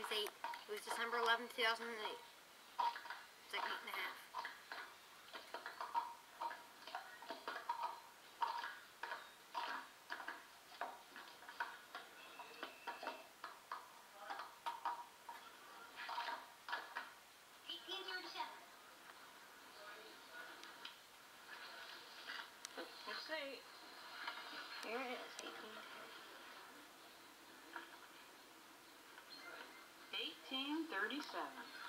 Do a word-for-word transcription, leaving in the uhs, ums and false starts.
was eight. It was December eleventh, two thousand eight. It's like eight and a half. eighteen thirty-seven. Let's see. Here it is, eighteen. eighteen thirty-seven.